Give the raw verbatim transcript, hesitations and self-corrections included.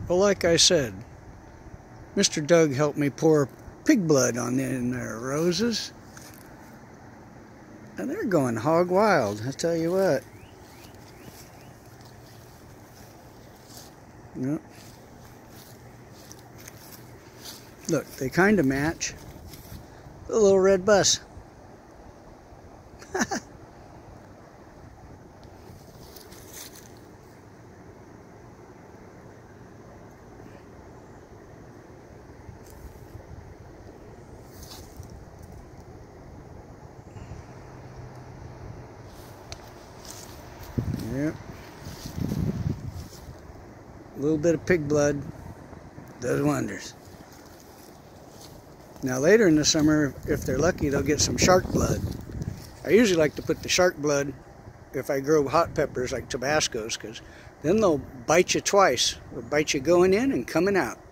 Well, like I said, Mister Doug helped me pour pig blood on the in their roses. And they're going hog wild, I tell you what. Yep. Look, they kind of match. The little red bus. Yep. A little bit of pig blood does wonders. Now later in the summer, if they're lucky, they'll get some shark blood. I usually like to put the shark blood if I grow hot peppers like Tabascos, because then they'll bite you twice. They'll bite you going in and coming out.